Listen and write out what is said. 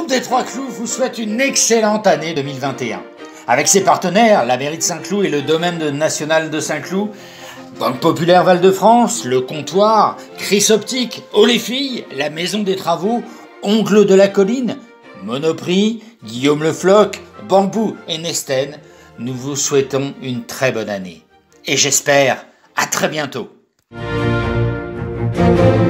groupe des Trois Clous vous souhaite une excellente année 2021. Avec ses partenaires, la mairie de Saint-Cloud et le domaine national de Saint-Cloud, Banque Populaire Val-de-France, Le Comptoir, Chris Optique, Oh les filles, la Maison des Travaux, Ongles de la Colline, Monoprix, Guillaume Le Floch, Bambou et Nesten, nous vous souhaitons une très bonne année. Et j'espère à très bientôt.